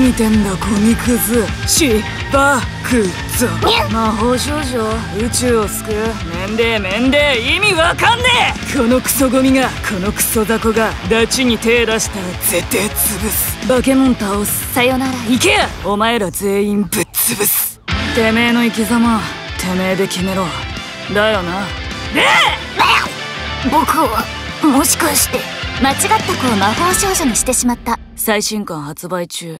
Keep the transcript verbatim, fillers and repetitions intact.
見てんだゴミクズ。しばくぞ。魔法少女宇宙を救う。めんでえめんでえ意味わかんねえ。このクソゴミがこのクソ雑魚がダチに手出したら絶対潰す。バケモン倒す。 さよなら。 行けやお前ら全員ぶっ潰す。てめえの生き様てめえで決めろ。だよな。で僕はもしかして間違った子を魔法少女にしてしまった。 最新刊発売中。